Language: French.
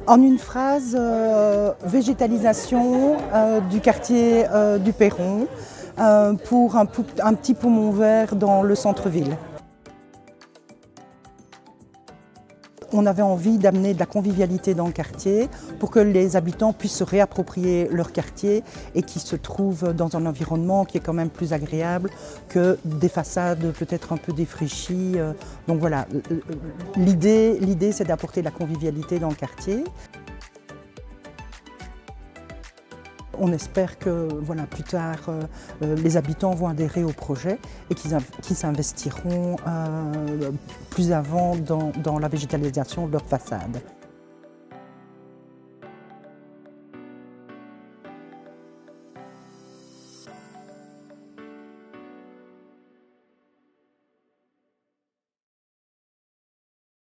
En une phrase, végétalisation du quartier du Perron pour un petit poumon vert dans le centre-ville. On avait envie d'amener de la convivialité dans le quartier pour que les habitants puissent se réapproprier leur quartier et qu'ils se trouvent dans un environnement qui est quand même plus agréable que des façades peut-être un peu défraîchies. Donc voilà, l'idée c'est d'apporter de la convivialité dans le quartier. On espère que voilà, plus tard, les habitants vont adhérer au projet et qu'ils s'investiront plus avant dans la végétalisation de leur façade.